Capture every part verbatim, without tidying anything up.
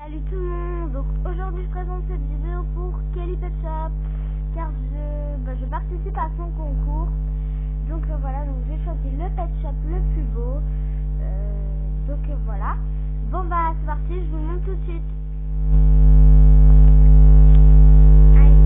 Salut tout le monde, donc aujourd'hui je présente cette vidéo pour Kelly Pet Shop car je, bah, je participe à son concours. Donc euh, voilà, donc j'ai choisi le Pet Shop le plus beau. Euh, donc euh, voilà. Bon bah c'est parti, je vous montre tout de suite. Allez.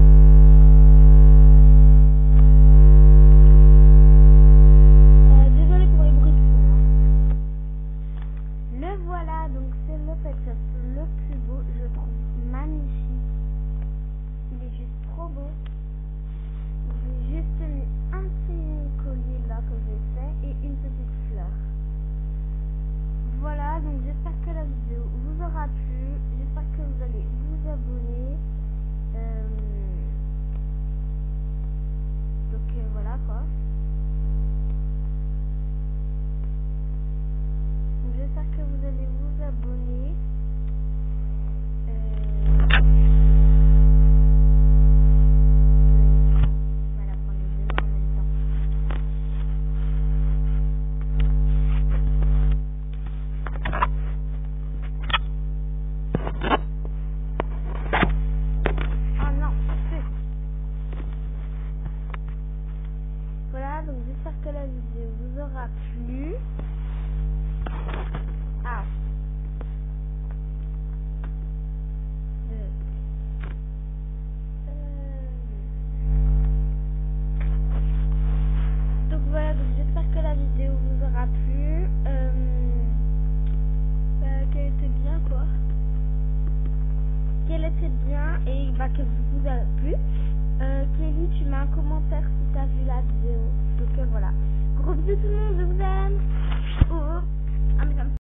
Euh, désolée pour les bruits de fond. Hein. Le voilà, donc c'est le Pet Shop le plus beau, je trouve magnifique. Il est juste trop beau. J'ai juste mis un petit collier là que j'ai fait et une petite fleur. Voilà, donc j'espère que la vidéo vous aura plu. J'espère que vous allez vous abonner. Euh... Donc euh, voilà quoi. Donc j'espère que vous allez vous abonner. Euh... Voilà, prendre les deux mains en même temps. Oh non, c'est... Voilà, donc j'espère que la vidéo vous aura plu. Ah. Euh. Donc voilà, donc j'espère que la vidéo vous aura plu. Euh, bah, qu'elle était bien quoi. Qu'elle était bien et bah, que vous a plu. Euh, Kelly, tu mets un commentaire si tu as vu la vidéo. Donc euh, voilà. Gros bisous tout le monde, je vous aime. Oh, oh. Ah, mais ça me